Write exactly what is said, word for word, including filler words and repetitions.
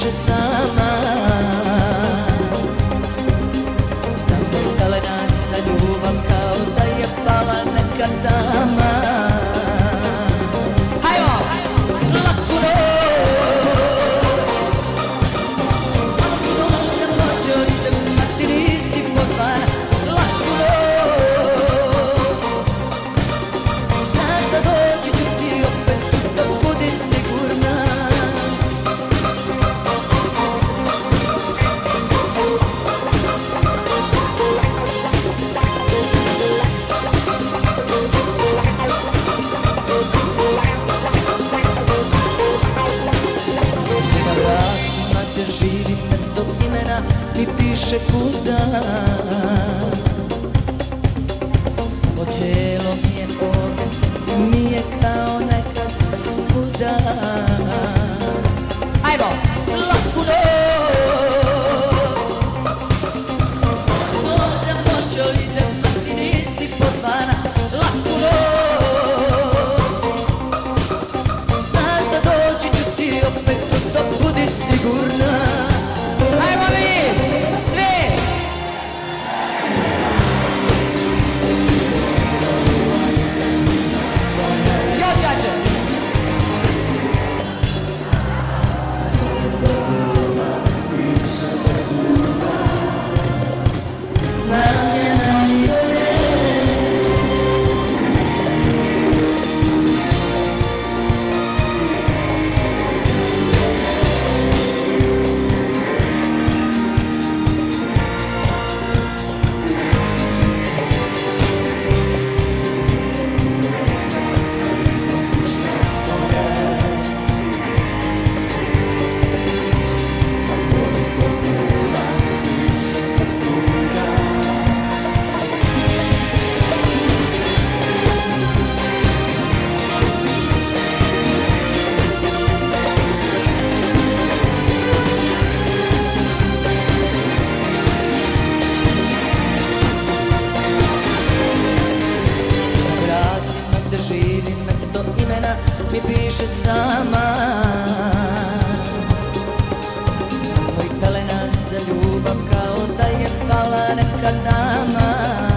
piše sama. Da moj talenat za ljubav kao da je pala neka dama. Hajmo! Laku noć, laku noć sam noćo, idem, a ti nisi pozvana. Laku noć, znaš da doći ću ti opet, da budi sigurna. Gde živim mesto imena mi piše kuda. Samo telo mi je ovdje, srce mi je kao nekad svuda. Ajmo! Laku noć, noć za noćo idem, a ti nisi pozvana. Laku noć, znaš da doći ću ti opet, da budi sigurna. Ajmo mi, svi! Još jače! Znam je najbolje. Živim mesto imena mi piše sama. Moj talenat za ljubav kao da je pala neka dama.